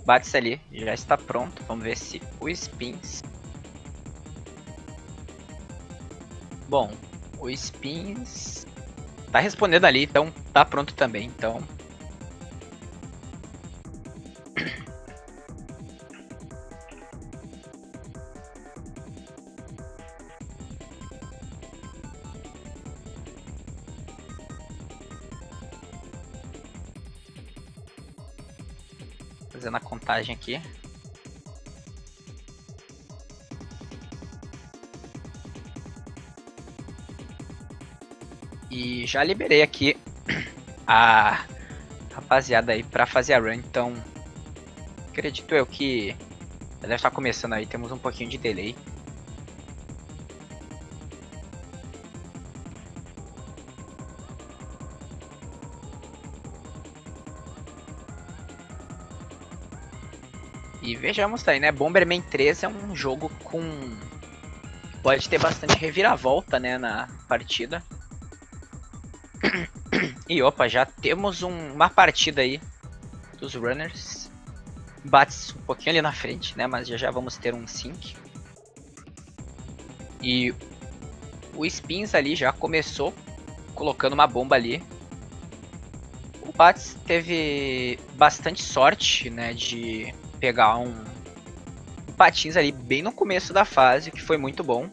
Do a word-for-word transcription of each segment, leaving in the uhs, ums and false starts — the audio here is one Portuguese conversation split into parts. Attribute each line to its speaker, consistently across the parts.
Speaker 1: Bats ali já está pronto. Vamos ver se o Spins... Bom, o Spins tá respondendo ali, então tá pronto também. Então... Fazendo a contagem aqui. E já liberei aqui a rapaziada aí pra fazer a run, então acredito eu que deve estar começando aí, temos um pouquinho de delay. E vejamos aí, né? Bomberman três é um jogo com... pode ter bastante reviravolta, né, na partida. E opa, já temos um, uma partida aí dos runners. Bate um pouquinho ali na frente, né, mas já já vamos ter um sync. E o Spins ali já começou colocando uma bomba ali. O Bats teve bastante sorte, né, de pegar um, um patins ali bem no começo da fase, que foi muito bom.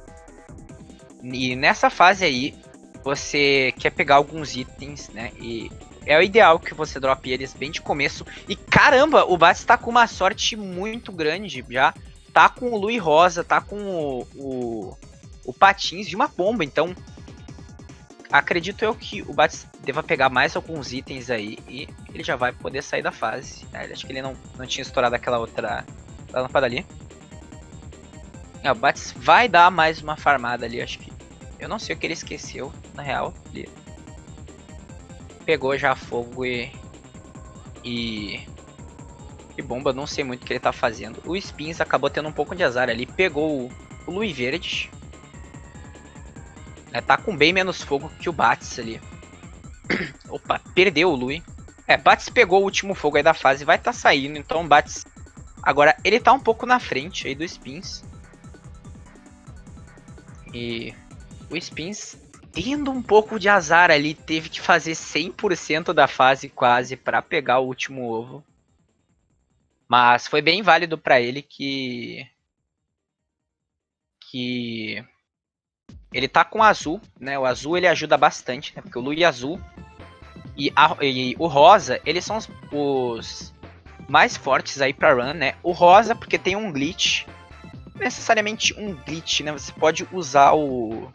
Speaker 1: E nessa fase aí, você quer pegar alguns itens, né, e é o ideal que você drope eles bem de começo. E caramba, o Bats tá com uma sorte muito grande já. Tá com o Lui Rosa, tá com o, o, o patins de uma bomba, então... acredito eu que o Bats deva pegar mais alguns itens aí e ele já vai poder sair da fase. Né? Acho que ele não, não tinha estourado aquela outra lâmpada ali. É, o Bats vai dar mais uma farmada ali, acho que... eu não sei o que ele esqueceu, na real. Ele pegou já fogo e... E... E bomba, não sei muito o que ele tá fazendo. O Spins acabou tendo um pouco de azar ali, pegou o, o Lui Verde. É, tá com bem menos fogo que o Bats ali. Opa, perdeu o Lui. É, Bats pegou o último fogo aí da fase, vai tá saindo, então o Bats... agora ele tá um pouco na frente aí do Spins. E o Spins, tendo um pouco de azar ali, teve que fazer cem por cento da fase quase pra pegar o último ovo. Mas foi bem válido pra ele que... Que... ele tá com o azul, né? O azul ele ajuda bastante, né? Porque o Lui azul e, a, e o rosa, eles são os, os mais fortes aí pra run, né? O rosa porque tem um glitch. Não necessariamente um glitch, né? Você pode usar o...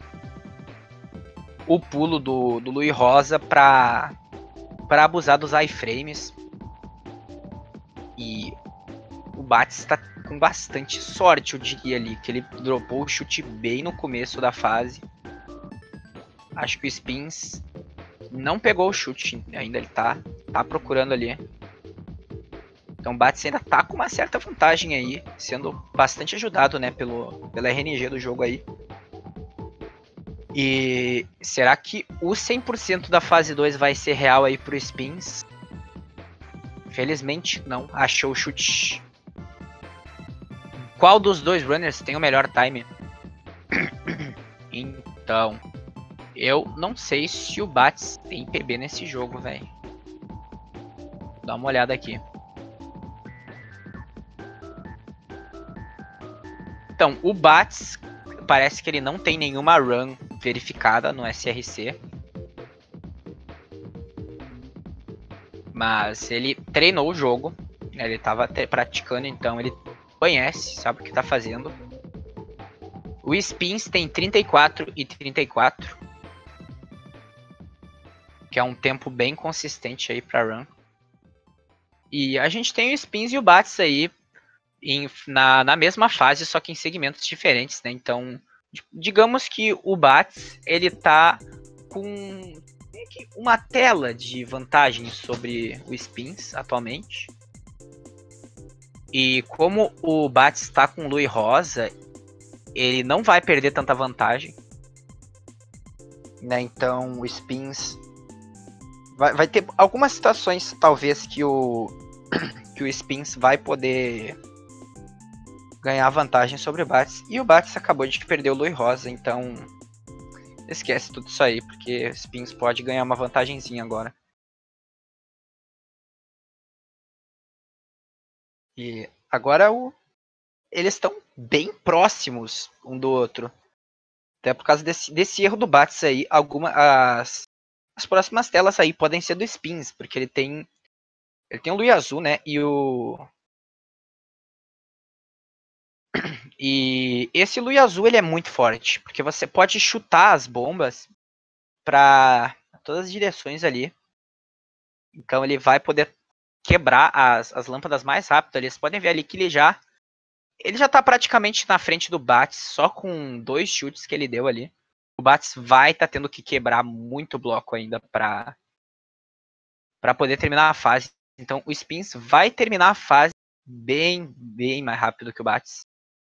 Speaker 1: o pulo do, do Lui Rosa pra... pra abusar dos iframes. E... o Bats tá com bastante sorte, eu diria ali, que ele dropou o chute bem no começo da fase. Acho que o Spins não pegou o chute, ainda ele tá, tá procurando ali. Então o Bats ainda tá com uma certa vantagem aí, sendo bastante ajudado, né, pelo, pela R N G do jogo aí. E será que o cem por cento da fase dois vai ser real aí pro Spins? Felizmente não, achou o chute. Qual dos dois runners tem o melhor time? Então, eu não sei se o Bats tem P B nesse jogo, velho. Dá uma olhada aqui. Então, o Bats parece que ele não tem nenhuma run verificada no S R C. Mas ele treinou o jogo. Ele estava praticando, então ele conhece, sabe o que tá fazendo. O Spins tem trinta e quatro e trinta e quatro. Que é um tempo bem consistente aí pra run. E a gente tem o Spins e o Bats aí em, na, na mesma fase, só que em segmentos diferentes, né? Então, digamos que o Bats, ele tá com uma tela de vantagem sobre o Spins atualmente. E como o Bats está com o Lui Rosa, ele não vai perder tanta vantagem. Né? Então o Spins vai, vai ter algumas situações, talvez, que o, que o Spins vai poder ganhar vantagem sobre o Bats. E o Bats acabou de perder o Lui Rosa, então esquece tudo isso aí, porque o Spins pode ganhar uma vantagenzinha agora. E agora o... eles estão bem próximos um do outro. Até por causa desse, desse erro do Bats aí, alguma, as, as próximas telas aí podem ser do Spins, porque ele tem ele tem o Lui Azul, né, e o e esse Lui Azul ele é muito forte, porque você pode chutar as bombas para todas as direções ali. Então ele vai poder quebrar as, as lâmpadas mais rápido. Eles podem ver ali que ele já ele já tá praticamente na frente do Bats, só com dois chutes que ele deu ali. O Bats vai estar tá tendo que quebrar muito bloco ainda para para poder terminar a fase. Então o Spins vai terminar a fase bem, bem mais rápido que o Bats.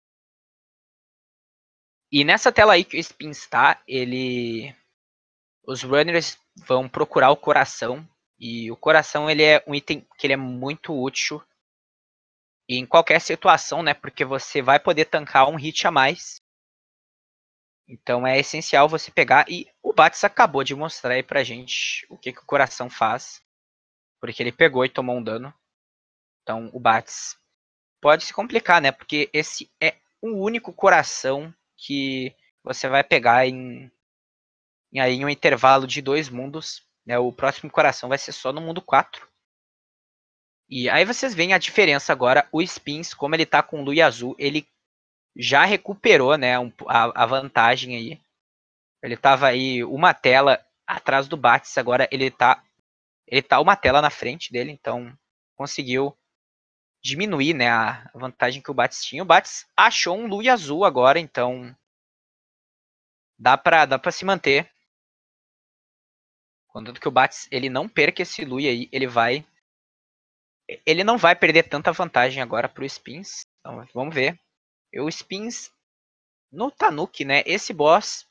Speaker 1: E nessa tela aí que o Spins está, ele os runners vão procurar o coração. E o coração ele é um item que ele é muito útil em qualquer situação, né? Porque você vai poder tancar um hit a mais. Então é essencial você pegar. E o Bats acabou de mostrar aí pra gente o que, que o coração faz. Porque ele pegou e tomou um dano. Então o Bats pode se complicar, né? Porque esse é o único coração que você vai pegar em, em, aí, em um intervalo de dois mundos. Né? O próximo coração vai ser só no mundo quatro. E aí vocês veem a diferença agora. O Spins, como ele tá com o Lui Azul, ele já recuperou, né, um, a, a vantagem aí. Ele tava aí uma tela atrás do Bats, agora ele tá ele tá uma tela na frente dele, então conseguiu diminuir, né, a vantagem que o Bats tinha. O Bats achou um Lui Azul agora, então dá pra, dá pra se manter. Contanto que o Bats ele não perca esse Lui aí, ele vai ele não vai perder tanta vantagem agora pro Spins. Então vamos ver. O Spins no Tanuki, né? Esse boss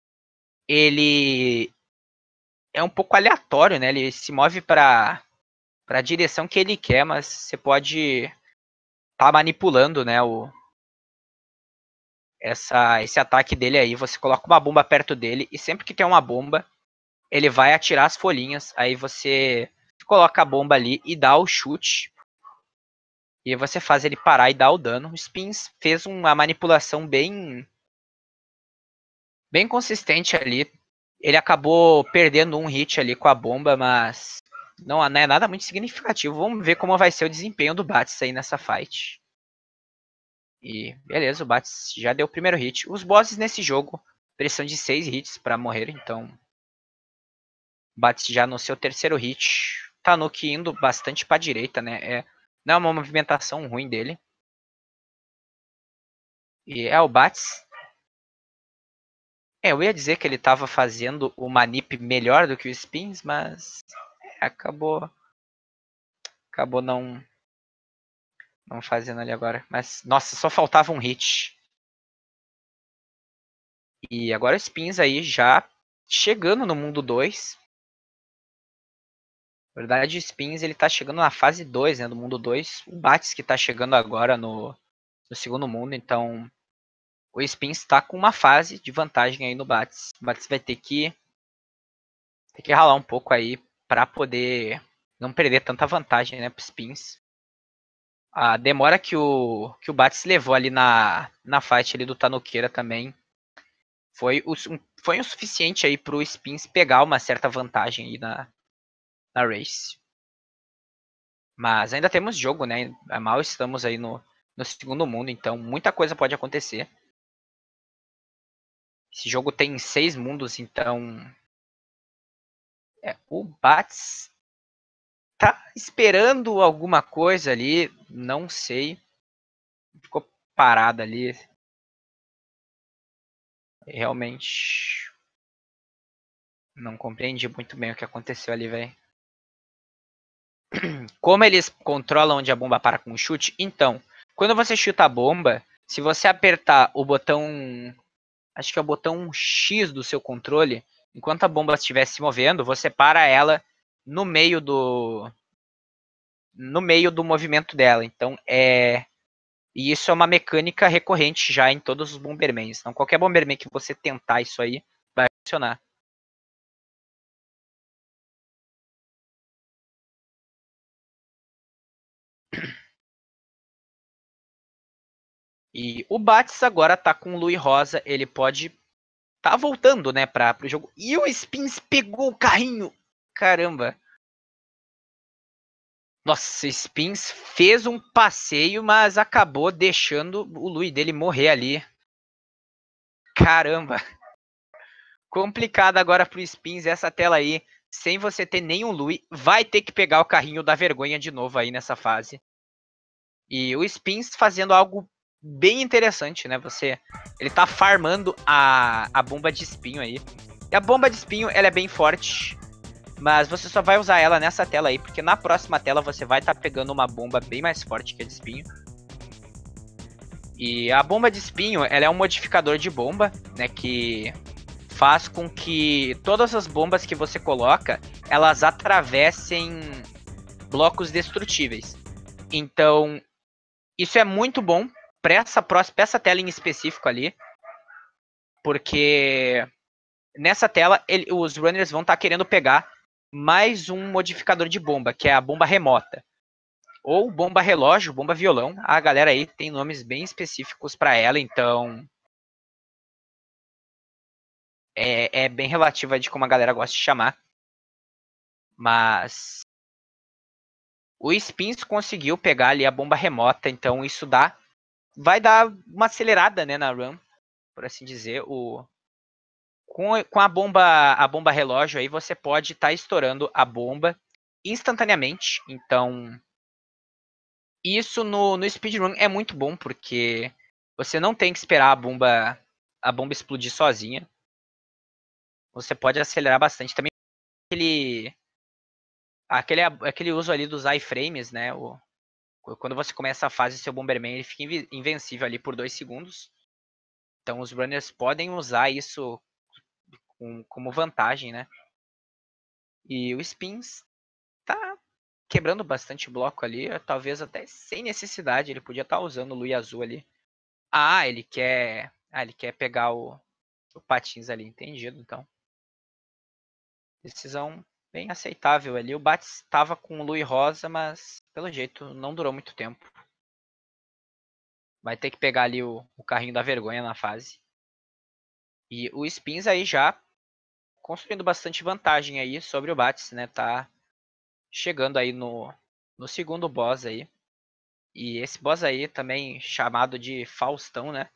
Speaker 1: ele é um pouco aleatório, né? Ele se move para para a direção que ele quer, mas você pode estar tá manipulando, né, o essa esse ataque dele aí. Você coloca uma bomba perto dele e sempre que tem uma bomba, ele vai atirar as folhinhas. Aí você coloca a bomba ali e dá o chute. E você faz ele parar e dar o dano. O Spins fez uma manipulação bem bem consistente ali. Ele acabou perdendo um hit ali com a bomba, mas não, não é nada muito significativo. Vamos ver como vai ser o desempenho do Bats aí nessa fight. E beleza, o Bats já deu o primeiro hit. Os bosses nesse jogo precisam de seis hits para morrer, então o Bats já no seu terceiro hit. Tanuki indo bastante para direita, né? É, não é uma movimentação ruim dele. E é o Bats. É, eu ia dizer que ele estava fazendo o manip melhor do que o Spins, mas é, acabou acabou não não fazendo ali agora. Mas nossa, só faltava um hit. E agora o Spins aí já chegando no mundo dois. Na verdade, o Spins ele tá chegando na fase dois, né, do mundo dois. O Bats que tá chegando agora no, no segundo mundo, então o Spins tá com uma fase de vantagem aí no Bats. O Bats vai ter que ter que ralar um pouco aí para poder não perder tanta vantagem, né, pro Spins. A demora que o que o Bats levou ali na na fight ali do Tanukeira também foi o, foi o suficiente aí pro Spins pegar uma certa vantagem aí na na race. Mas ainda temos jogo, né? Mal estamos aí no, no segundo mundo, então muita coisa pode acontecer. Esse jogo tem seis mundos, então é, o Bats tá esperando alguma coisa ali, não sei. Ficou parado ali. Realmente não compreendi muito bem o que aconteceu ali, velho. Como eles controlam onde a bomba para com o chute? Então, quando você chuta a bomba, se você apertar o botão, acho que é o botão X do seu controle, enquanto a bomba estiver se movendo, você para ela no meio do no meio do movimento dela. Então é... E isso é uma mecânica recorrente já em todos os Bombermans. Então qualquer Bomberman que você tentar isso aí, vai funcionar. E o Bats agora tá com o Lui Rosa, ele pode tá voltando, né, para pro jogo. E o Spins pegou o carrinho. Caramba. Nossa, Spins fez um passeio, mas acabou deixando o Lui dele morrer ali. Caramba. Complicado agora pro Spins essa tela aí, sem você ter nenhum Lui, vai ter que pegar o carrinho da vergonha de novo aí nessa fase. E o Spins fazendo algo bem interessante, né? Você, ele tá farmando a, a bomba de espinho aí. E a bomba de espinho, ela é bem forte, mas você só vai usar ela nessa tela aí, porque na próxima tela você vai estar tá pegando uma bomba bem mais forte que a de espinho. E a bomba de espinho, ela é um modificador de bomba, né, que faz com que todas as bombas que você coloca, elas atravessem blocos destrutíveis. Então, isso é muito bom para essa próxima, essa tela em específico ali, porque nessa tela ele, os runners vão estar tá querendo pegar mais um modificador de bomba, que é a bomba remota. Ou bomba relógio, bomba violão. A galera aí tem nomes bem específicos para ela, então é, é bem relativa de como a galera gosta de chamar. Mas o Spins conseguiu pegar ali a bomba remota, então isso dá, vai dar uma acelerada, né, na run, por assim dizer. O, com, com a bomba, a bomba relógio aí você pode estar tá estourando a bomba instantaneamente. Então isso no, no speedrun é muito bom, porque você não tem que esperar a bomba, a bomba explodir sozinha. Você pode acelerar bastante. Também aquele, aquele, aquele uso ali dos iframes, né? O, quando você começa a fase, seu Bomberman ele fica invencível ali por dois segundos. Então os runners podem usar isso com, como vantagem, né? E o Spins tá quebrando bastante bloco ali, talvez até sem necessidade. Ele podia estar tá usando o Lui Azul ali. Ah, ele quer. Ah, ele quer pegar o, o Patins ali, entendido, então. Decisão bem aceitável ali. O Bats estava com o Lui Rosa, mas pelo jeito não durou muito tempo. Vai ter que pegar ali o, o carrinho da vergonha na fase. E o Spins aí já construindo bastante vantagem aí sobre o Bats, né? Tá chegando aí no, no segundo boss aí. E esse boss aí também chamado de Faustão, né?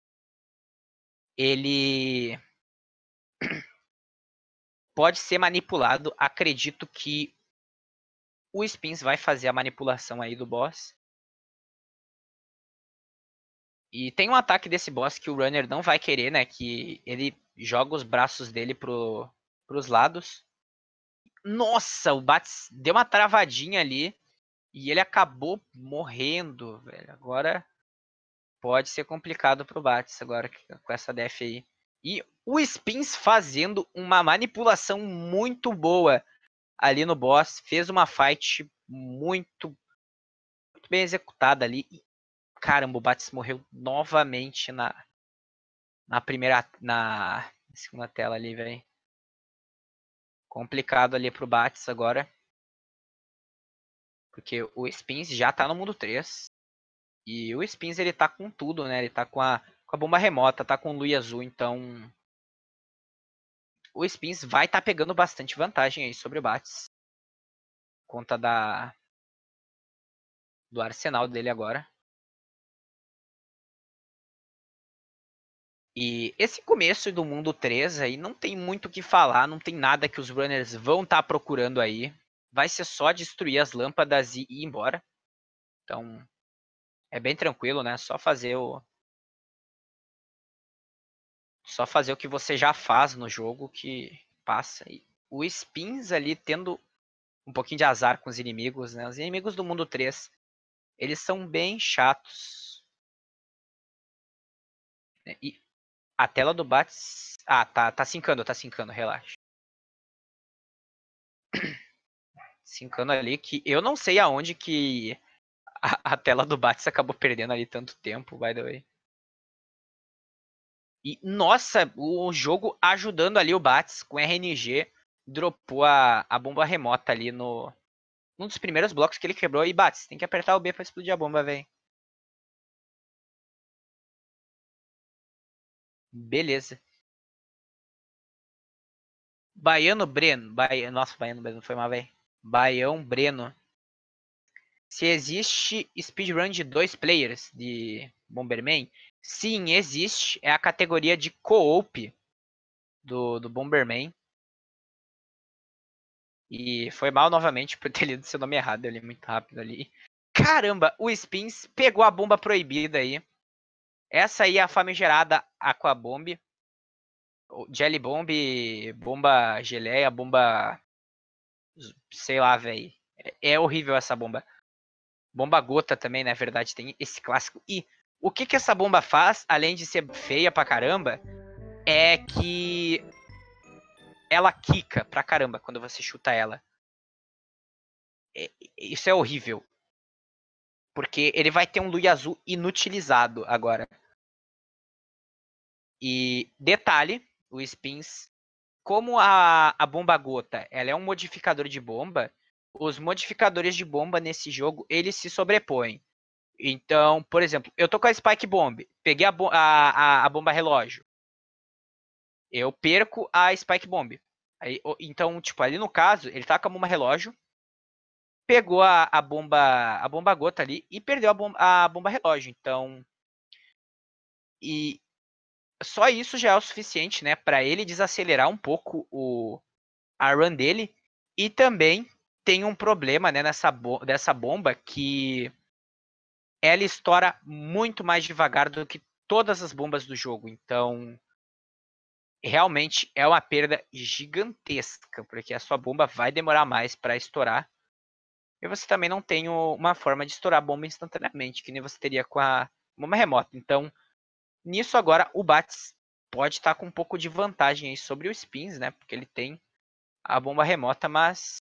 Speaker 1: Ele pode ser manipulado. Acredito que o Spins vai fazer a manipulação aí do boss. E tem um ataque desse boss que o Runner não vai querer, né? Que ele joga os braços dele pro, pros lados. Nossa, o Bats deu uma travadinha ali. E ele acabou morrendo, velho. Agora pode ser complicado pro Bats agora com essa def aí. E o Spins fazendo uma manipulação muito boa ali no boss. Fez uma fight muito, muito bem executada ali. E, caramba, o Bats morreu novamente na, na primeira, na segunda tela ali, velho. Complicado ali pro Bats agora. Porque o Spins já tá no mundo três. E o Spins ele tá com tudo, né? Ele tá com a, com a bomba remota, tá com o Lui Azul, então o Spins vai estar tá pegando bastante vantagem aí sobre o Bats. Conta da do arsenal dele agora. E esse começo do mundo três aí não tem muito o que falar, não tem nada que os runners vão estar tá procurando aí. Vai ser só destruir as lâmpadas e ir embora. Então é bem tranquilo, né? Só fazer o só fazer o que você já faz no jogo que passa. E o Spins ali tendo um pouquinho de azar com os inimigos, né? Os inimigos do mundo três, eles são bem chatos. E a tela do Bats... Ah, tá, tá sincando, tá sincando, relaxa. Cincando ali, que eu não sei aonde que a, a tela do Bats acabou perdendo ali tanto tempo, by the way. E, nossa, o jogo ajudando ali o Bats com R N G, dropou a, a bomba remota ali no... Um dos primeiros blocos que ele quebrou. E Bats, tem que apertar o B pra explodir a bomba, velho. Beleza. Baiano Breno. Ba... Nossa, Baiano Breno foi mal, velho. Baião Breno. Se existe speedrun de dois players de Bomberman, sim, existe. É a categoria de co-op do, do Bomberman. E foi mal novamente por ter lido seu nome errado. Eu li muito rápido ali. Caramba, o Spins pegou a bomba proibida aí. Essa aí é a famigerada Aquabomb. Jelly Bomb, bomba geleia, bomba... Sei lá, velho. É, é horrível essa bomba. Bomba gota também, na verdade, tem esse clássico. E o que que essa bomba faz, além de ser feia pra caramba, é que ela quica pra caramba quando você chuta ela. É, isso é horrível. Porque ele vai ter um Lui azul inutilizado agora. E detalhe, o Spins, como a, a bomba gota ela é um modificador de bomba, os modificadores de bomba nesse jogo, eles se sobrepõem. Então, por exemplo, eu tô com a Spike Bomb, peguei a, bo a, a, a bomba relógio, eu perco a Spike Bomb. Aí, então, tipo, ali no caso, ele tá com a bomba relógio, pegou a, a bomba a bomba gota ali e perdeu a bomba, a bomba relógio. Então, e só isso já é o suficiente, né, para ele desacelerar um pouco o a run dele. E também tem um problema, né, nessa bo dessa bomba que ela estoura muito mais devagar do que todas as bombas do jogo. Então, realmente é uma perda gigantesca, porque a sua bomba vai demorar mais para estourar. E você também não tem uma forma de estourar a bomba instantaneamente, que nem você teria com a bomba remota. Então, nisso agora, o Bats pode estar com um pouco de vantagem aí sobre o Spins, né? Porque ele tem a bomba remota, mas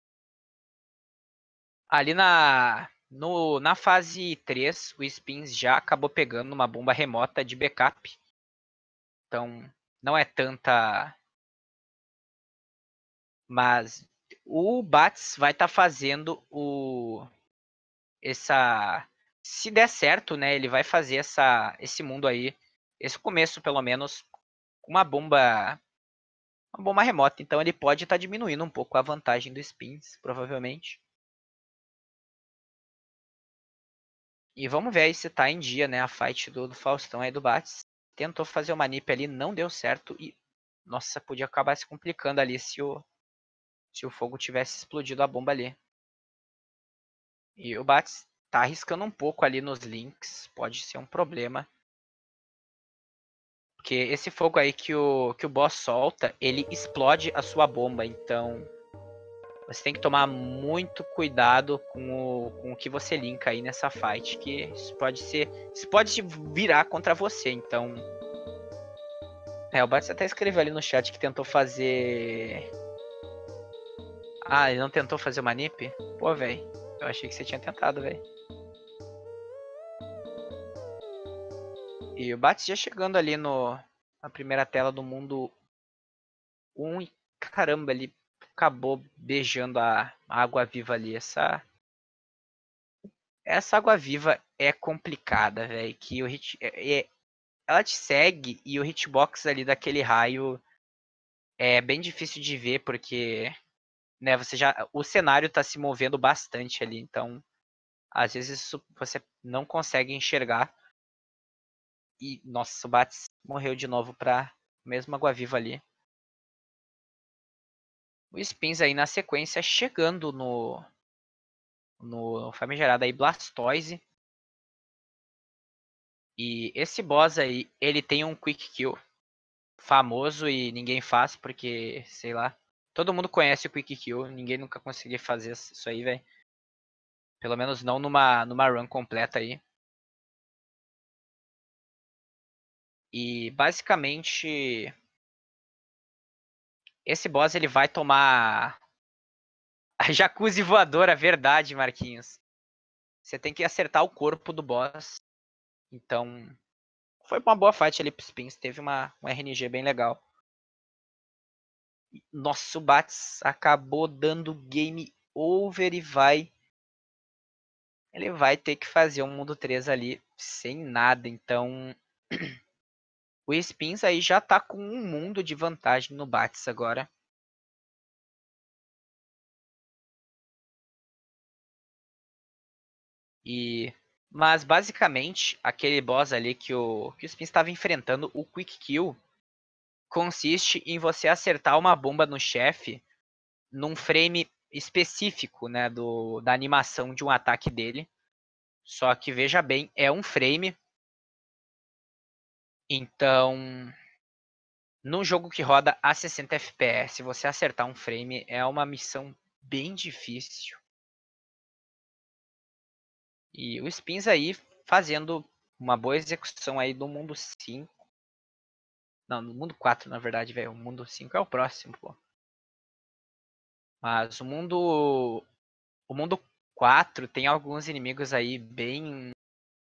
Speaker 1: ali na, no, na fase três, o Spins já acabou pegando uma bomba remota de backup. Então, não é tanta. Mas o Bats vai estar tá fazendo o. Essa. Se der certo, né? Ele vai fazer essa, esse mundo aí. Esse começo, pelo menos, com uma bomba. Uma bomba remota. Então ele pode estar tá diminuindo um pouco a vantagem do Spins, provavelmente. E vamos ver aí se tá em dia, né? A fight do, do Faustão aí do Bats. Tentou fazer uma nip ali, não deu certo. E. Nossa, podia acabar se complicando ali se o. Se o fogo tivesse explodido a bomba ali. E o Bats tá arriscando um pouco ali nos links. Pode ser um problema. Porque esse fogo aí que o, que o boss solta, ele explode a sua bomba. Então, você tem que tomar muito cuidado com o, com o que você linka aí nessa fight. Que isso pode ser. Isso pode virar contra você. Então. É, o Bats até escreveu ali no chat que tentou fazer. Ah, ele não tentou fazer uma nip? Pô, velho. Eu achei que você tinha tentado, velho. E o Bats já chegando ali no, na primeira tela do mundo um e caramba, ele acabou beijando a água viva ali. Essa, essa água viva é complicada, velho. Que o hit, é, é, ela te segue e o hitbox ali daquele raio é bem difícil de ver porque, né, você já o cenário tá se movendo bastante ali, então às vezes isso você não consegue enxergar. E nossa, o Bats morreu de novo pra mesma água viva ali. O Spins aí na sequência chegando no no famigerado aí Blastoise. E esse boss aí, ele tem um quick kill famoso e ninguém faz porque, sei lá, todo mundo conhece o quick kill, ninguém nunca conseguiu fazer isso aí, velho. Pelo menos não numa numa run completa aí. E basicamente esse boss ele vai tomar A jacuzzi voadora, verdade, Marquinhos. Você tem que acertar o corpo do boss. Então, foi uma boa fight ali pro Spins. Teve uma, um R N G bem legal. Nossa, o Bats acabou dando game over e vai... Ele vai ter que fazer um mundo três ali sem nada. Então, o Spins aí já tá com um mundo de vantagem no Bats agora. E... Mas, basicamente, aquele boss ali que o, que o Spins estava enfrentando, o Quick Kill, consiste em você acertar uma bomba no chefe num frame específico, né, do, da animação de um ataque dele. Só que, veja bem, é um frame. Então, num jogo que roda a sessenta F P S, você acertar um frame é uma missão bem difícil. E o Spins aí fazendo uma boa execução aí do mundo cinco. Não, no mundo quatro, na verdade, velho. O mundo cinco é o próximo, pô. Mas o mundo... O mundo quatro tem alguns inimigos aí bem...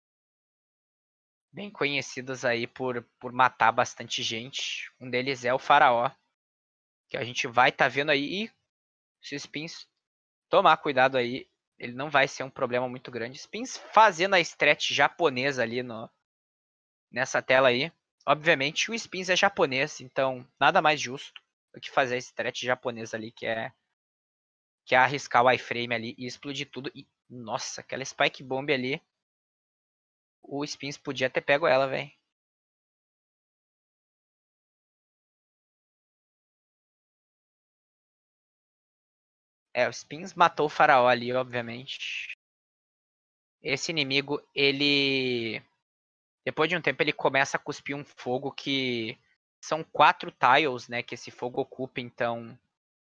Speaker 1: Bem conhecidos aí por, por matar bastante gente. Um deles é o Faraó. Que a gente vai tá vendo aí. E se o Spins tomar cuidado aí, ele não vai ser um problema muito grande. Spins fazendo a stretch japonesa ali no, nessa tela aí. Obviamente o Spins é japonês, então nada mais justo do que fazer a stretch japonesa ali, que é, que é arriscar o iframe ali e explodir tudo. E, nossa, aquela Spike Bomb ali, o Spins podia ter pego ela, velho. É, o Spins matou o Faraó ali, obviamente. Esse inimigo, ele... Depois de um tempo, ele começa a cuspir um fogo que... São quatro tiles, né, que esse fogo ocupa, então...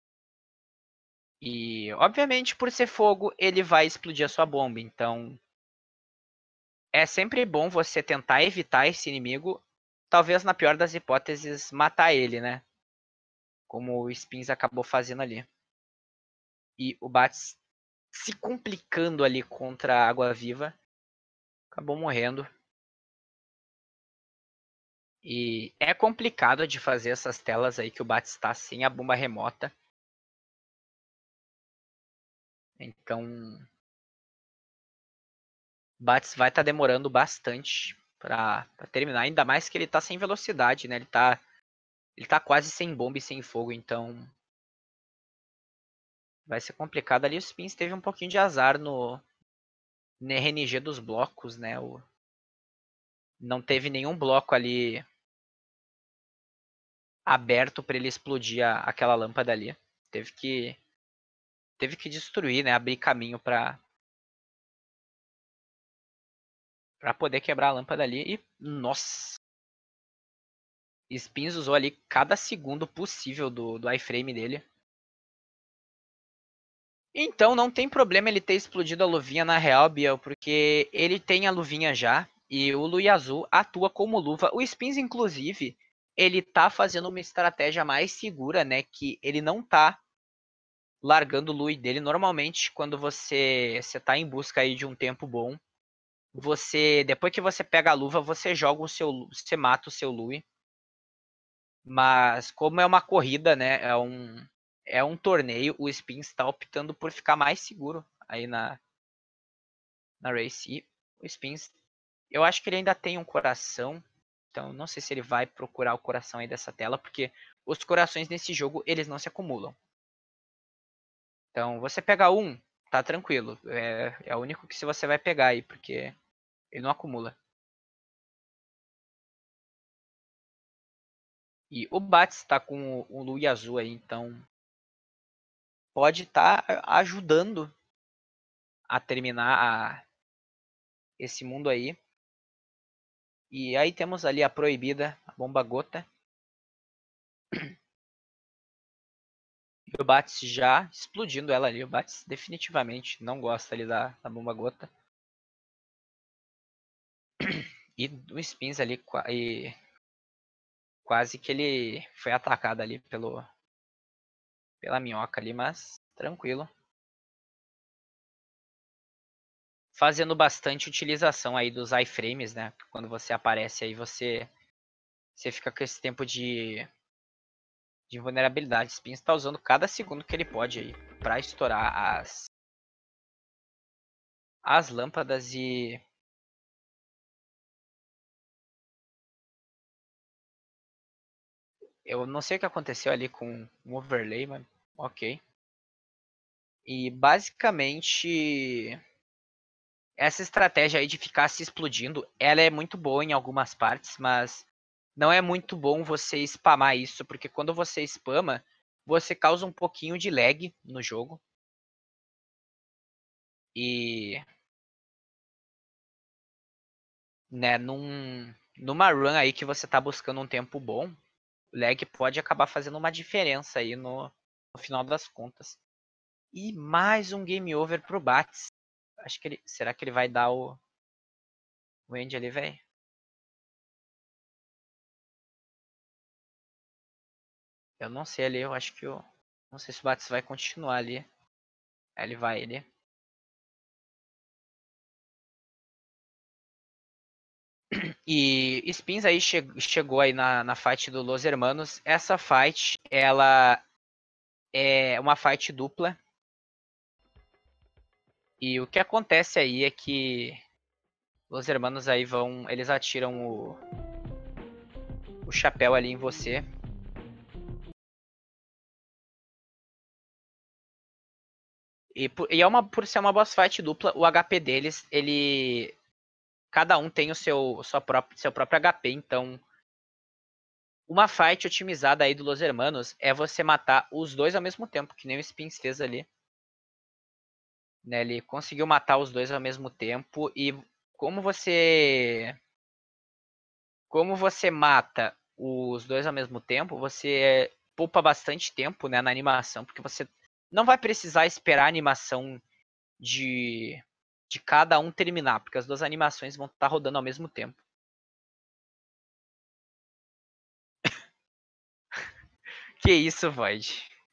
Speaker 1: E, obviamente, por ser fogo, ele vai explodir a sua bomba, então... É sempre bom você tentar evitar esse inimigo, talvez na pior das hipóteses, matar ele, né? Como o Spins acabou fazendo ali. E o Bats se complicando ali contra a Água Viva, acabou morrendo. E é complicado de fazer essas telas aí que o Bats está sem a bomba remota. Então, o Bats vai estar tá demorando bastante para terminar, ainda mais que ele está sem velocidade, né? Ele está ele tá quase sem bomba e sem fogo, então vai ser complicado ali. O Spins teve um pouquinho de azar no, no R N G dos blocos, né? O, não teve nenhum bloco ali aberto para ele explodir a, aquela lâmpada ali. Teve que teve que destruir, né? Abrir caminho para para poder quebrar a lâmpada ali. E nossa, Spins usou ali cada segundo possível do, do iframe dele. Então não tem problema ele ter explodido a luvinha na real, Biel, porque ele tem a luvinha já. E o Lui Azul atua como luva. O Spins, inclusive, ele tá fazendo uma estratégia mais segura, né? Que ele não tá largando o Lui dele. Normalmente, quando você, você tá em busca aí de um tempo bom, você, depois que você pega a luva, você joga o seu, você mata o seu Lui. Mas como é uma corrida, né? É um, é um torneio, o Spins está optando por ficar mais seguro aí na, na race. E o Spins, eu acho que ele ainda tem um coração. Então não sei se ele vai procurar o coração aí dessa tela, porque os corações nesse jogo, eles não se acumulam. Então você pega um, tá tranquilo. É, é o único que se você vai pegar aí, porque ele não acumula. E o Bats tá com o Lui azul aí, então pode estar tá ajudando a terminar a, esse mundo aí. E aí temos ali a proibida, a bomba gota. E o Bats já explodindo ela ali. O Bats definitivamente não gosta ali da, da bomba gota. E o Spins ali e quase que ele foi atacado ali pelo, pela minhoca ali, mas tranquilo. fazendo bastante utilização aí dos iframes, né? Quando você aparece aí, você, você fica com esse tempo de, de vulnerabilidade. Spins tá usando cada segundo que ele pode aí pra estourar as, as lâmpadas e... Eu não sei o que aconteceu ali com o overlay, mas ok. E basicamente essa estratégia aí de ficar se explodindo, ela é muito boa em algumas partes, mas não é muito bom você spamar isso, porque quando você spama, você causa um pouquinho de lag no jogo. E né, num, numa run aí que você tá buscando um tempo bom, o lag pode acabar fazendo uma diferença aí no, no final das contas. E mais um game over pro Bats. Acho que ele. Será que ele vai dar o. O end ali, velho? Eu não sei ali, eu acho que o. Não sei se o Bats vai continuar ali. Aí ele vai, ele. E Spins aí che chegou aí na, na fight do Los Hermanos. Essa fight, ela é uma fight dupla. E o que acontece aí é que Los Hermanos aí vão. Eles atiram o. O chapéu ali em você. E, por, e é uma, por ser uma boss fight dupla, o H P deles, ele. Cada um tem o seu, sua própria, seu próprio H P, então. Uma fight otimizada aí do Los Hermanos é você matar os dois ao mesmo tempo, que nem o Spins fez ali. Né, ele conseguiu matar os dois ao mesmo tempo e como você como você mata os dois ao mesmo tempo, você poupa bastante tempo, né, na animação, porque você não vai precisar esperar a animação de de cada um terminar, porque as duas animações vão estar rodando ao mesmo tempo. Que isso, Void?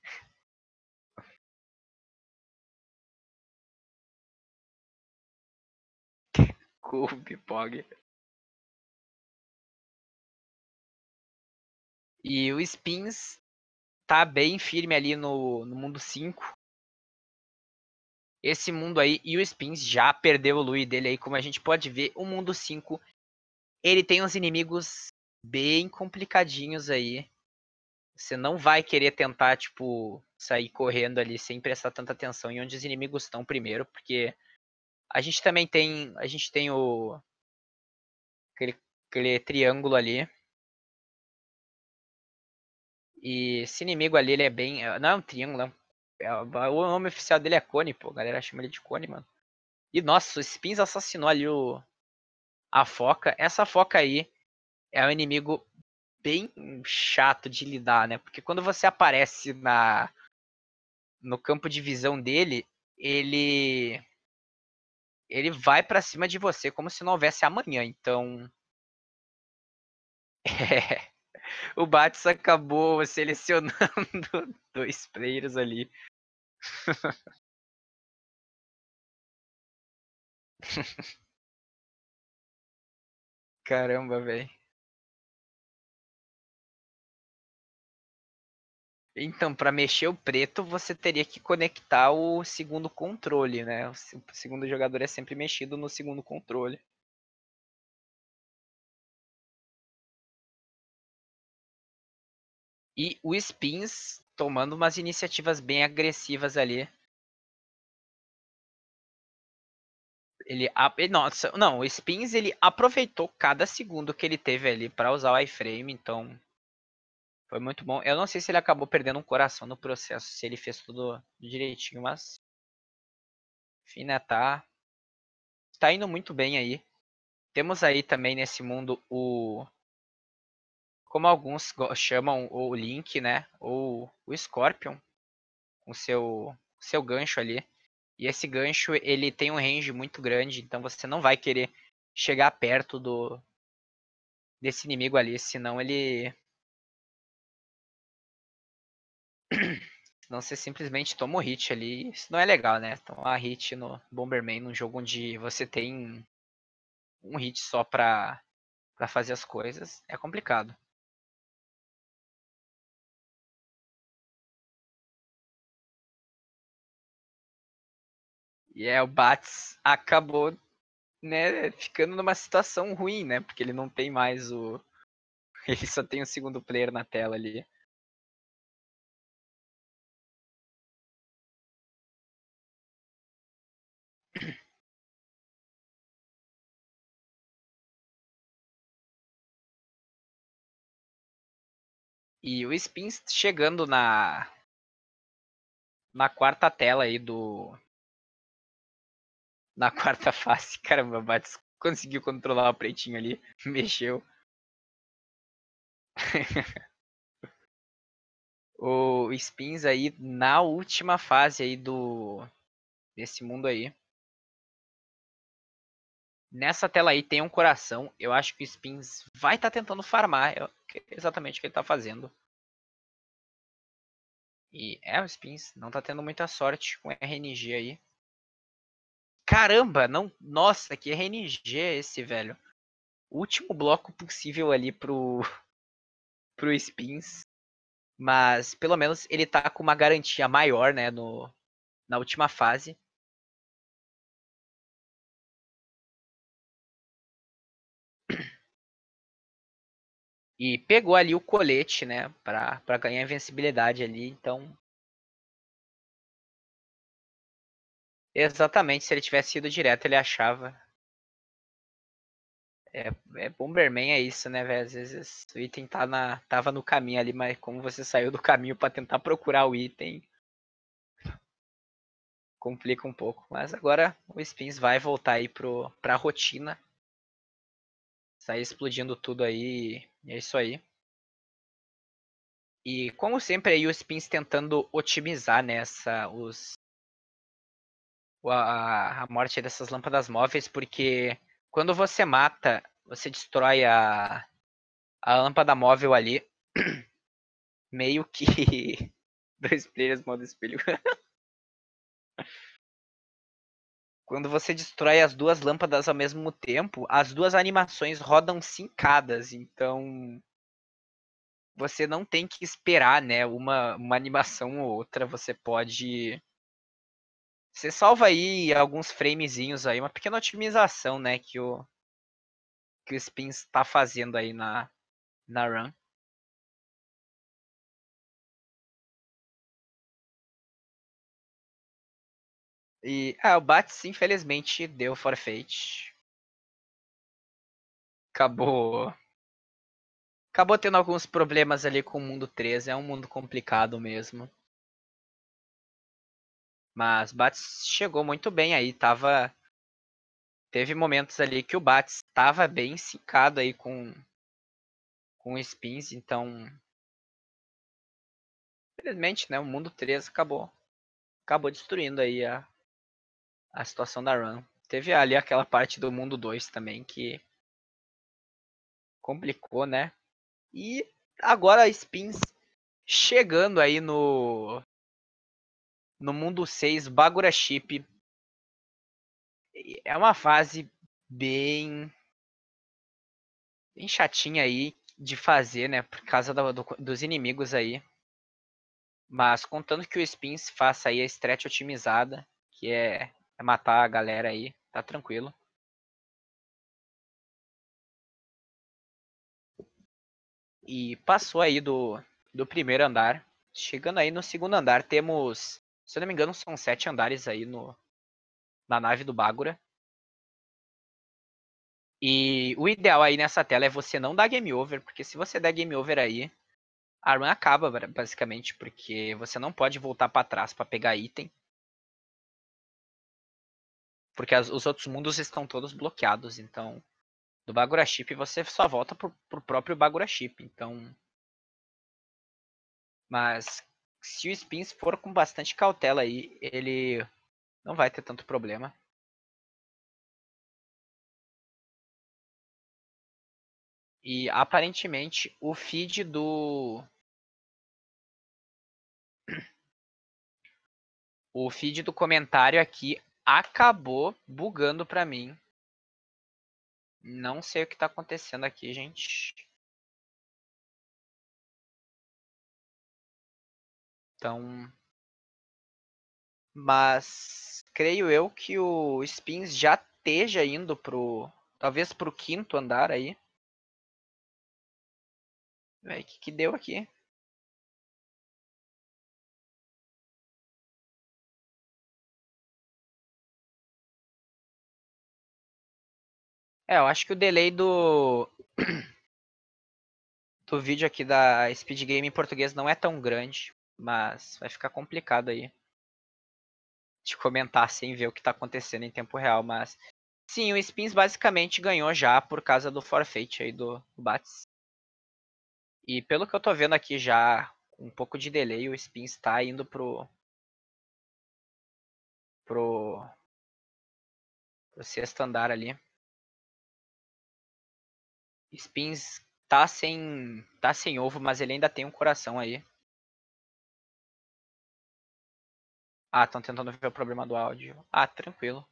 Speaker 1: Cube, Pog. E o Spins tá bem firme ali no, no mundo cinco. Esse mundo aí, e o Spins já perdeu o Lui dele aí, como a gente pode ver, o mundo cinco, ele tem uns inimigos bem complicadinhos aí. Você não vai querer tentar, tipo, sair correndo ali sem prestar tanta atenção em onde os inimigos estão primeiro, porque a gente também tem, a gente tem o aquele, aquele triângulo ali. E esse inimigo ali, ele é bem, não é um triângulo, é, o nome oficial dele é Cone, pô, a galera chama ele de Cone, mano. E nossa, o Spins assassinou ali o a foca. Essa foca aí é um inimigo bem chato de lidar, né? Porque quando você aparece na no campo de visão dele, ele ele vai para cima de você como se não houvesse amanhã. Então, é, o Bats acabou selecionando dois players ali. Caramba, velho. Então, para mexer o preto, você teria que conectar o segundo controle, né? O segundo jogador é sempre mexido no segundo controle. E o Spins tomando umas iniciativas bem agressivas ali. Ele, nossa, não, o Spins ele aproveitou cada segundo que ele teve ali para usar o iframe, então foi muito bom. Eu não sei se ele acabou perdendo um coração no processo, se ele fez tudo direitinho, mas enfim, né, tá, tá indo muito bem aí. Temos aí também nesse mundo o, como alguns chamam, o Link, né, ou o Scorpion, com seu seu gancho ali. E esse gancho, ele tem um range muito grande, então você não vai querer chegar perto do desse inimigo ali, senão ele Senão você simplesmente toma o hit ali. Isso não é legal, né? Tomar hit no Bomberman num jogo onde você tem um hit só pra, pra fazer as coisas é complicado. E é, o Bats acabou, né, ficando numa situação ruim, né? Porque ele não tem mais o. Ele só tem o segundo player na tela ali. E o Spins chegando na, na quarta tela aí do. Na quarta fase. Caramba, o Bats conseguiu controlar o pretinho ali. Mexeu. O Spins aí na última fase aí do. Desse mundo aí. Nessa tela aí tem um coração. Eu acho que o Spins vai estar tá tentando farmar. É exatamente o que ele tá fazendo. E é o Spins. Não tá tendo muita sorte com R N G aí. Caramba, não. Nossa, que R N G é esse, velho? Último bloco possível ali pro, pro Spins. Mas pelo menos ele tá com uma garantia maior, né? No, na última fase. E pegou ali o colete, né? Pra, pra ganhar invencibilidade ali. Então. Exatamente, se ele tivesse ido direto, ele achava. É, é Bomberman é isso, né, velho? Às vezes o item tá na, tava no caminho ali, mas como você saiu do caminho pra tentar procurar o item, complica um pouco. Mas agora o Spins vai voltar aí pro, pra rotina. Sair explodindo tudo aí. E é isso aí. E como sempre aí o Spins tentando otimizar nessa os a, a morte dessas lâmpadas móveis, porque quando você mata, você destrói a, a lâmpada móvel ali, meio que dois players modo espelho. Quando você destrói as duas lâmpadas ao mesmo tempo, as duas animações rodam sincadas, então você não tem que esperar, né, uma, uma animação ou outra, você pode. Você salva aí alguns framezinhos aí, uma pequena otimização, né, que o, que o Spins está fazendo aí na, na run. E ah, o Bats, infelizmente, deu forfeit. Acabou. Acabou tendo alguns problemas ali com o mundo três, é um mundo complicado mesmo. Mas Bats chegou muito bem aí, tava. Teve momentos ali que o Bats estava bem sincado aí com, com o Spins, então. Infelizmente, né? O mundo três acabou. Acabou destruindo aí a, a situação da run. Teve ali aquela parte do mundo dois também que complicou, né? E agora a Spins chegando aí no. No mundo seis, Bagura Chip. É uma fase bem. Bem chatinha aí de fazer, né? Por causa do, do, dos inimigos aí. Mas contando que o Spins faça aí a stretch otimizada, que é, é matar a galera aí, tá tranquilo. E passou aí do, do primeiro andar. Chegando aí no segundo andar, temos, se eu não me engano, são sete andares aí no, na nave do Bagura. E o ideal aí nessa tela é você não dar game over, porque se você der game over aí, a run acaba basicamente, porque você não pode voltar para trás para pegar item. Porque as, os outros mundos estão todos bloqueados, então do Bagura Chip você só volta pro, pro próprio Bagura Chip, então. Mas se o Spins for com bastante cautela aí, ele não vai ter tanto problema. E aparentemente o feed do O feed do comentário aqui acabou bugando pra mim. Não sei o que tá acontecendo aqui, gente. Então... Mas creio eu que o Spins já esteja indo pro... Talvez pro quinto andar aí. O que que deu aqui? É, eu acho que o delay do... do vídeo aqui da Speed Game em português não é tão grande. Mas vai ficar complicado aí de comentar sem ver o que tá acontecendo em tempo real. Mas sim, o Spins basicamente ganhou já por causa do forfeit aí do, do Bats. E pelo que eu tô vendo aqui já, um pouco de delay, o Spins tá indo pro... Pro... pro sexto andar ali. Spins tá sem, tá sem ovo, mas ele ainda tem um coração aí. Ah, estão tentando ver o problema do áudio. Ah, tranquilo.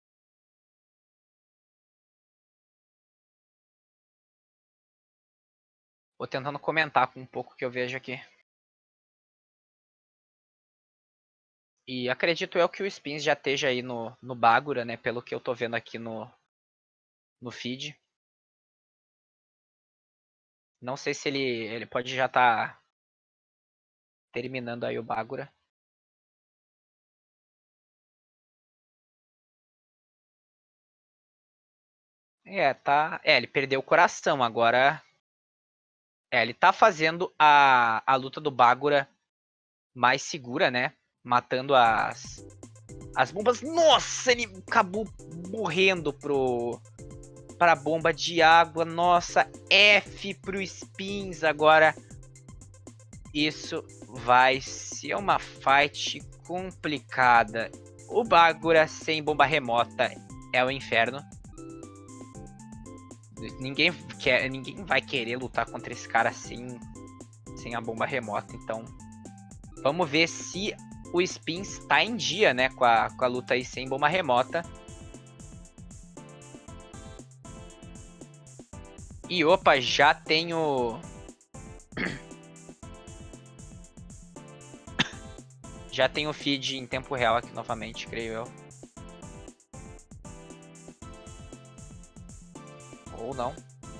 Speaker 1: Vou tentando comentar com um pouco que eu vejo aqui. E acredito eu que o Spins já esteja aí no, no Bagura, né? Pelo que eu tô vendo aqui no, no feed. Não sei se ele, ele pode já estar tá terminando aí o Bagura. É, tá. É, ele perdeu o coração. Agora. É, ele tá fazendo a, a luta do Bagura mais segura, né? Matando as. As bombas. Nossa, ele acabou morrendo pro. Pra bomba de água. Nossa, F pro Spins agora. Isso vai ser uma fight complicada. O Bagura sem bomba remota é o inferno. Ninguém, quer, ninguém vai querer lutar contra esse cara sem, sem a bomba remota. Então, vamos ver se o Spins tá em dia, né? Com a, com a luta aí sem bomba remota. E opa, já tenho... Já tenho o feed em tempo real aqui novamente, creio eu. Ou não.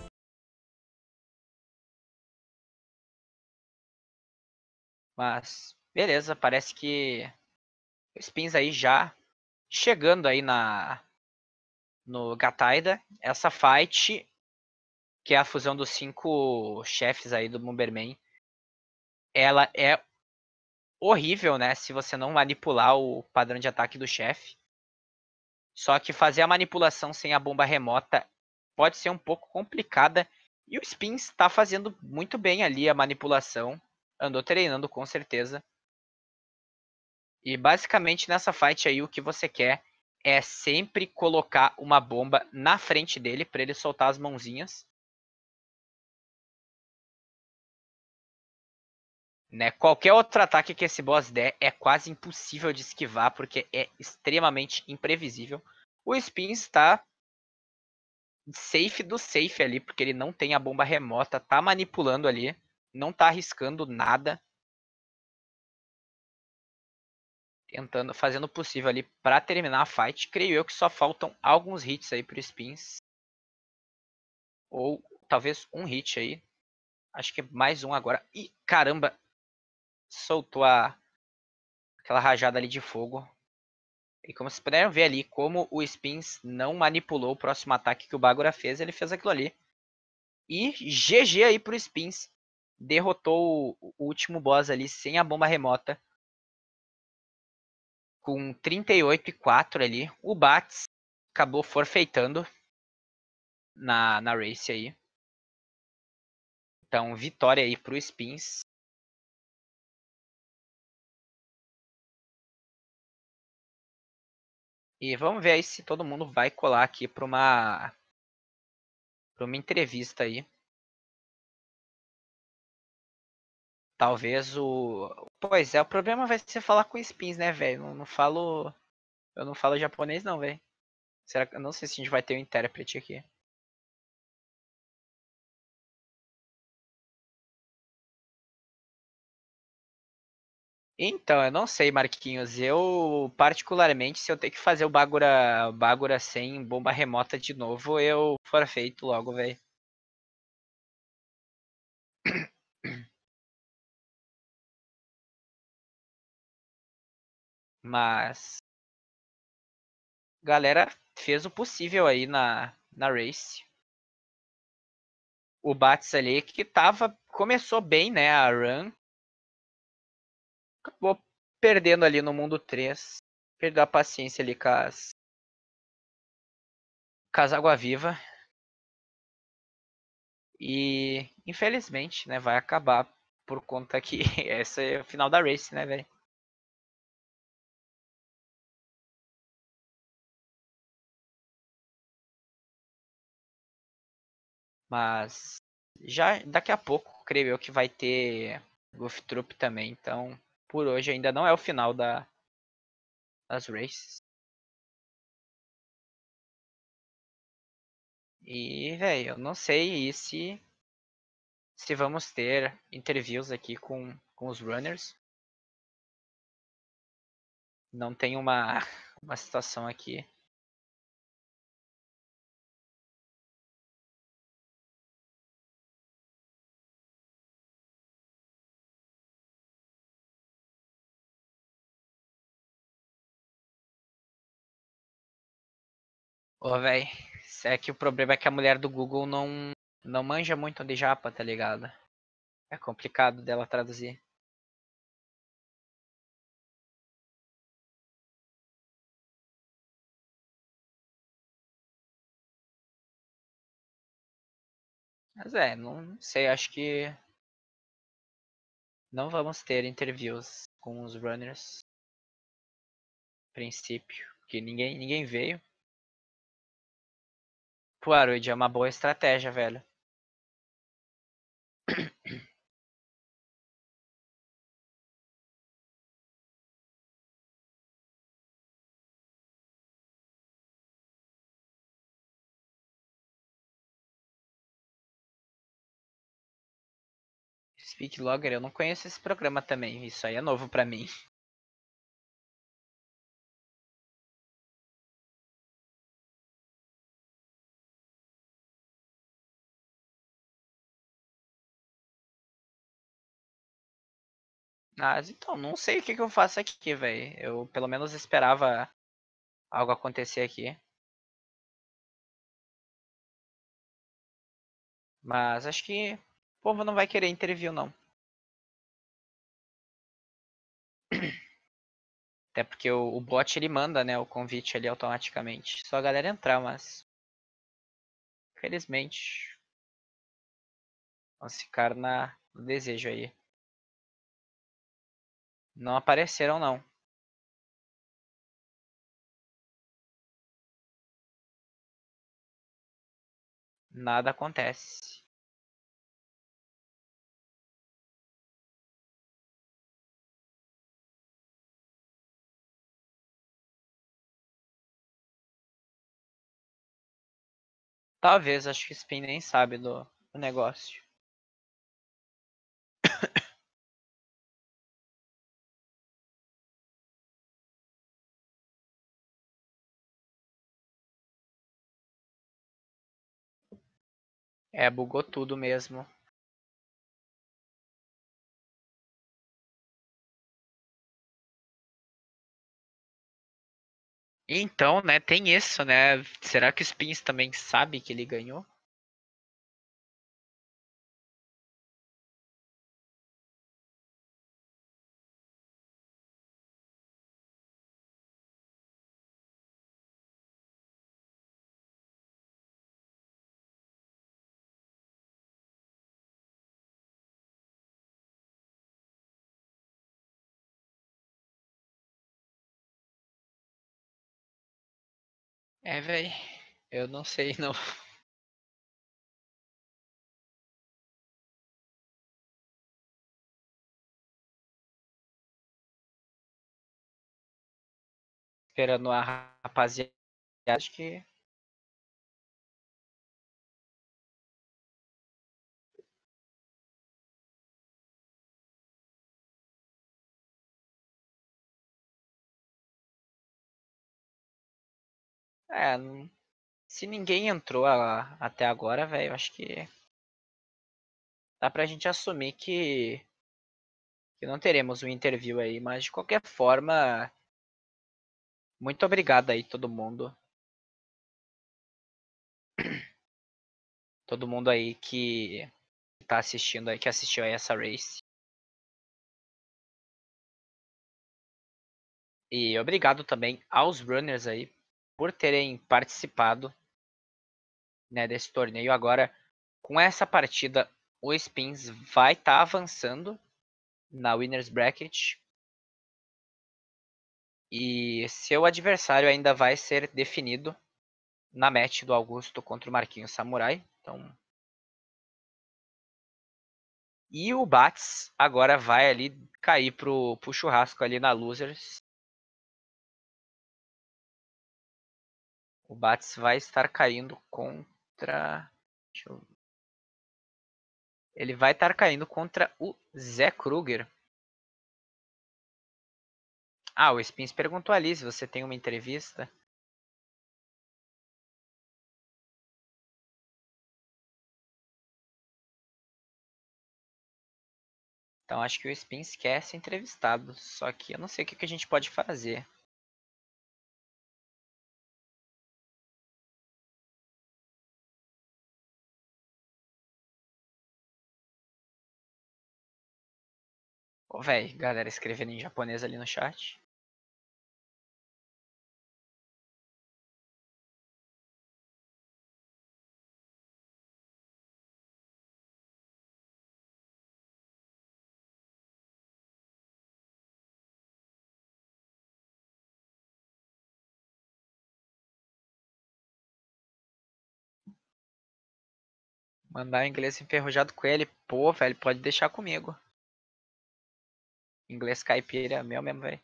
Speaker 1: Mas, beleza, parece que o Spins aí já chegando aí na no Gataida. Essa fight, que é a fusão dos cinco chefes aí do Bomberman, ela é horrível, né? Se você não manipular o padrão de ataque do chefe. Só que fazer a manipulação sem a bomba remota pode ser um pouco complicada. E o Spins está fazendo muito bem ali a manipulação. Andou treinando com certeza. E basicamente nessa fight aí o que você quer é sempre colocar uma bomba na frente dele para ele soltar as mãozinhas. Né? Qualquer outro ataque que esse boss der é quase impossível de esquivar porque é extremamente imprevisível. O Spins está safe do safe ali, porque ele não tem a bomba remota, tá manipulando ali, não tá arriscando nada. Tentando, fazendo o possível ali pra terminar a fight. Creio eu que só faltam alguns hits aí pro Spins. Ou talvez um hit aí. Acho que é mais um agora. Ih, caramba! Soltou a, aquela rajada ali de fogo. E como vocês puderam ver ali, como o Spins não manipulou o próximo ataque que o Bagura fez, ele fez aquilo ali. E G G aí pro Spins. Derrotou o último boss ali sem a bomba remota. Com trinta e oito e quatro ali. O Bats acabou forfeitando na, na race aí. Então, vitória aí pro Spins. E vamos ver aí se todo mundo vai colar aqui para uma, pra uma entrevista aí. Talvez o. Pois é, o problema vai ser falar com o Spins, né, velho? Não, não falo. Eu não falo japonês, não, velho. Será que. Eu não sei se a gente vai ter um intérprete aqui. Então, eu não sei, Marquinhos. Eu, particularmente, se eu ter que fazer o Bagura, Bagura sem bomba remota de novo, eu forfeito logo, velho. Mas. Galera fez o possível aí na, na race. O Bats ali que tava. Começou bem, né? A run. Acabou perdendo ali no mundo três. Perdeu a paciência ali com as, com as Água Viva. E infelizmente, né, vai acabar por conta que essa é o final da race, né, velho? Mas já daqui a pouco, creio eu que vai ter Goof Troop também, então por hoje ainda não é o final da, das races. E, velho, eu não sei se se vamos ter interviews aqui com, com os runners. Não tem uma, uma situação aqui. Ô, velho, é que o problema é que a mulher do Google não, não manja muito de japa, tá ligado? É complicado dela traduzir. Mas é, não sei, acho que não vamos ter interviews com os runners, a princípio, porque ninguém, ninguém veio. Pô, Aruid, é uma boa estratégia, velho. Speak Logger, eu não conheço esse programa também, isso aí é novo pra mim. Mas então, não sei o que, que eu faço aqui, velho. Eu pelo menos esperava algo acontecer aqui. Mas acho que o povo não vai querer interview, não. Até porque o, o bot ele manda, né, o convite ali automaticamente. Só a galera entrar, mas felizmente vamos ficar na, no desejo aí. Não apareceram, não. Nada acontece. Talvez, acho que o Spin nem sabe do, do negócio. É, bugou tudo mesmo. Então, né, tem isso, né? Será que o Spins também sabe que ele ganhou? É, velho. Eu não sei, não. Esperando a rapaziada. Acho que. É, se ninguém entrou a, até agora, velho, acho que dá pra gente assumir que, que não teremos um interview aí, mas de qualquer forma, muito obrigado aí todo mundo. Todo mundo aí que tá assistindo aí, que assistiu aí essa race. E obrigado também aos runners aí por terem participado, né, desse torneio. Agora, com essa partida, o Spins vai estar tá avançando na Winners Bracket. E seu adversário ainda vai ser definido na match do Augusto contra o Marquinhos Samurai. Então... E o Bats agora vai ali cair pro, pro churrasco ali na Losers. O Bats vai estar caindo contra... Deixa eu... Ele vai estar caindo contra o Zé Kruger. Ah, o Spins perguntou ali se você tem uma entrevista. Então acho que o Spins quer ser entrevistado. Só que eu não sei o que a gente pode fazer. Ô, velho, galera escrevendo em japonês ali no chat. Mandar inglês enferrujado com ele. Pô, velho, pode deixar comigo. Inglês caipira, meu mesmo, velho.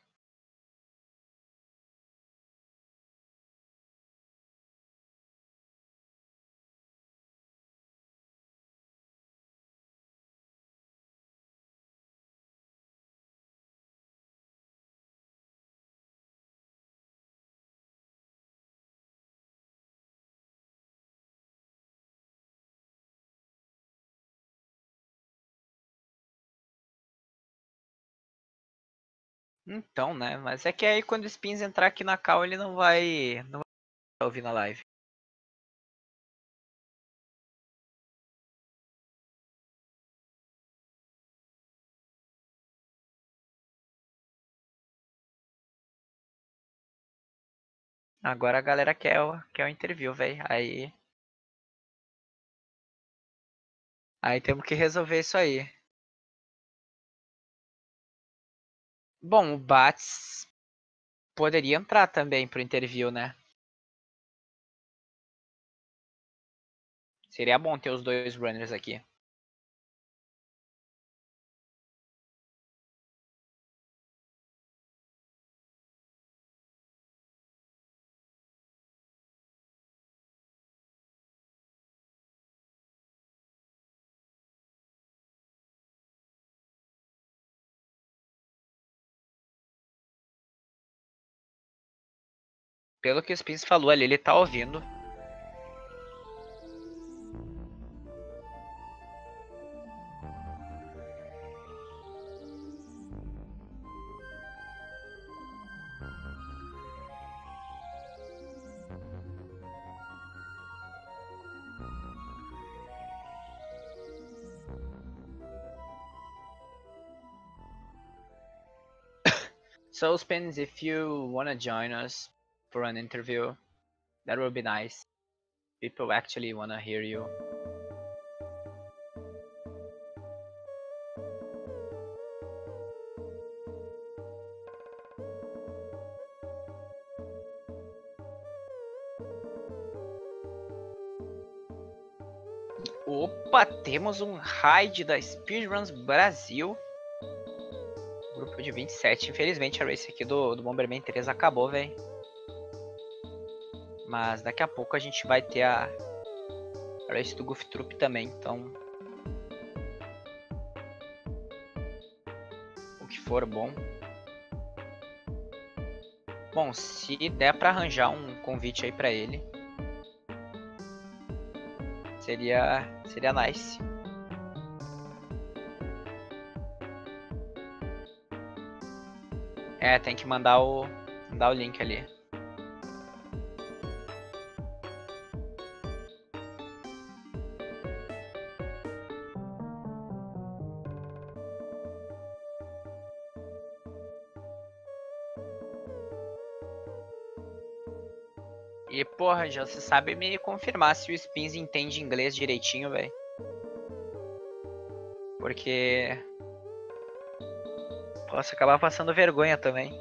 Speaker 1: Então, né? Mas é que aí quando o Spins entrar aqui na call, ele não vai. Não vai ouvir na live. Agora a galera quer o, quer o interview, velho. Aí. Aí temos que resolver isso aí. Bom, o Bats poderia entrar também pro interview, né? Seria bom ter os dois runners aqui. Pelo que o Spins falou ali, ele tá ouvindo. So, Spins, if you wanna join us for an interview, that would be nice. People actually wanna hear you. Opa, temos um raid da Speedruns Brasil. Grupo de vinte e sete. Infelizmente a race aqui do, do Bomberman três acabou, velho. Mas daqui a pouco a gente vai ter a race do Goof Troop também, então... O que for bom. Bom, se der pra arranjar um convite aí pra ele, seria, seria nice. É, tem que mandar o, mandar o link ali. E, porra, já você sabe me confirmar se o Spins entende inglês direitinho, velho. Porque... Posso acabar passando vergonha também.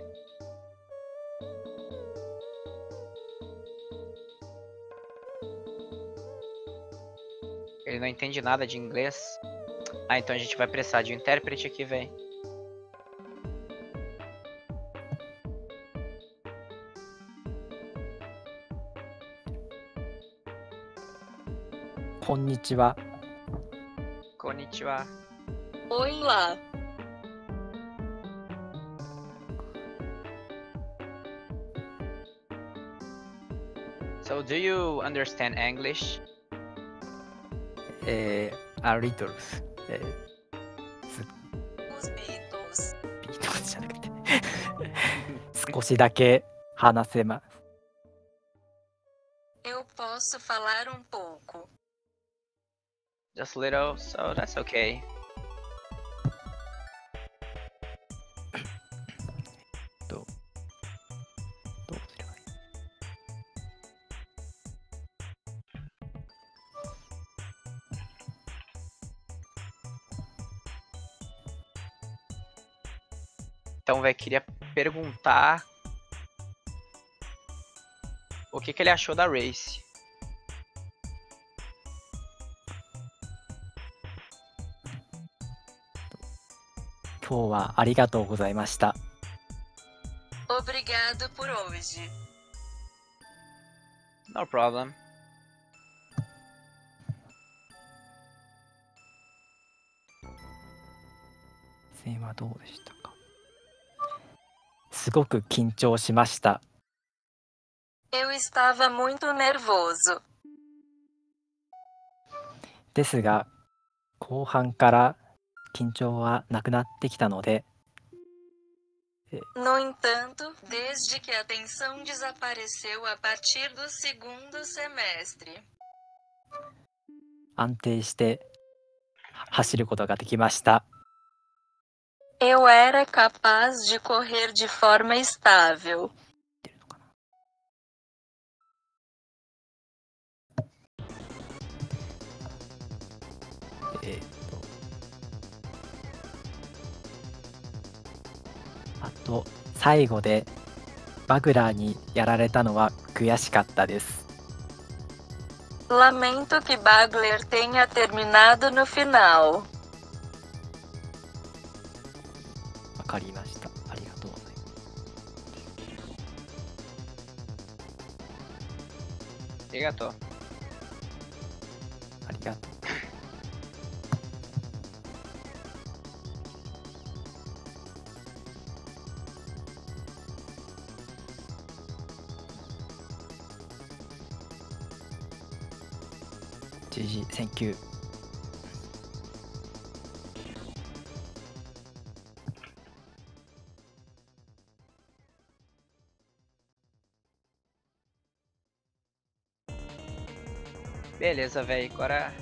Speaker 1: Ele não entende nada de inglês. Ah, então a gente vai precisar de um intérprete aqui, velho.
Speaker 2: Konnichiwa.
Speaker 1: Konnichiwa.
Speaker 3: Oi lá.
Speaker 1: So, do you understand English?
Speaker 2: えー、a little. えー、
Speaker 3: Os Beatles.
Speaker 2: ビートルズじゃなくて少しだけ話せます。
Speaker 3: Eu posso falar um pouco.
Speaker 1: Just a little, so that's okay.
Speaker 2: どうどうすればいい？
Speaker 1: Então, velho, queria perguntar o que, que ele achou da race.
Speaker 2: 今日はありがとうございました。
Speaker 3: Obrigado por hoje.
Speaker 1: No problem.
Speaker 2: 戦はどうでしたか？すごく緊張しました。
Speaker 3: Eu estava muito nervoso.
Speaker 2: ですが、後半から緊張はなくなってきたので、
Speaker 3: No entanto, desde que a tensão desapareceu a partir do segundo semestre,
Speaker 2: 安定して走ることができました。
Speaker 3: eu era capaz de correr de forma estável.
Speaker 2: 出るのかな？えーっとあと最後でバグラーにやられたのは悔しかったです。
Speaker 3: Lamento que Bagler tenha terminado no final.
Speaker 2: わかりました。ありがとうございます。
Speaker 1: Arigato.
Speaker 2: ありがとう。 ジージー、Thank you。
Speaker 1: Beleza, velho. Agora